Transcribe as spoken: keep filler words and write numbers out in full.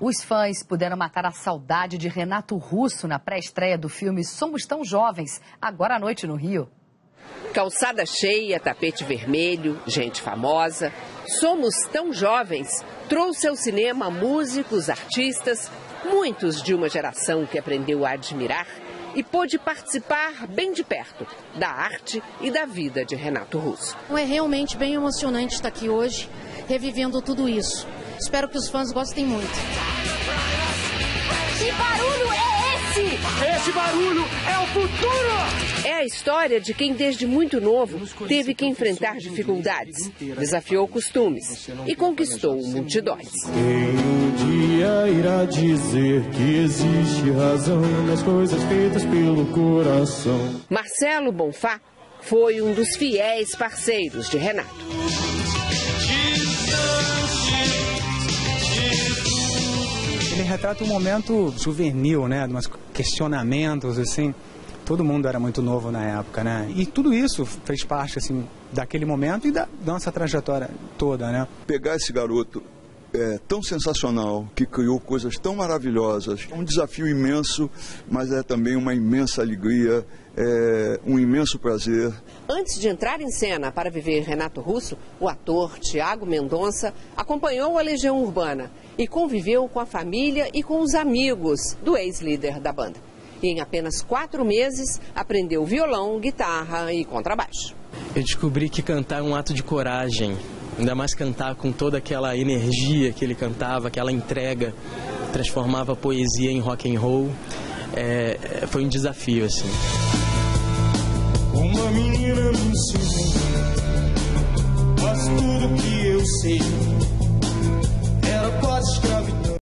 Os fãs puderam matar a saudade de Renato Russo na pré-estreia do filme Somos Tão Jovens, agora à noite no Rio. Calçada cheia, tapete vermelho, gente famosa. Somos Tão Jovens trouxe ao cinema músicos, artistas, muitos de uma geração que aprendeu a admirar e pôde participar bem de perto da arte e da vida de Renato Russo. É realmente bem emocionante estar aqui hoje, revivendo tudo isso. Espero que os fãs gostem muito. Que barulho é esse? Esse barulho é o futuro! É a história de quem desde muito novo teve que enfrentar dificuldades, desafiou costumes e conquistou multidões. Quem um dia irá dizer que existe razão nas coisas feitas pelo coração? Marcelo Bonfá foi um dos fiéis parceiros de Renato. Ele retrata um momento juvenil, né, de uns questionamentos, assim. Todo mundo era muito novo na época, né? E tudo isso fez parte, assim, daquele momento e da nossa trajetória toda, né? Pegar esse garoto é, tão sensacional, que criou coisas tão maravilhosas, é um desafio imenso, mas é também uma imensa alegria, é um imenso prazer. Antes de entrar em cena para viver Renato Russo, o ator Tiago Mendonça acompanhou a Legião Urbana e conviveu com a família e com os amigos do ex-líder da banda. E em apenas quatro meses aprendeu violão, guitarra e contrabaixo. Eu descobri que cantar é um ato de coragem, ainda mais cantar com toda aquela energia que ele cantava, aquela entrega, transformava a poesia em rock and roll. É, foi um desafio, assim. Uma menina me ensinou, mas tudo que eu sei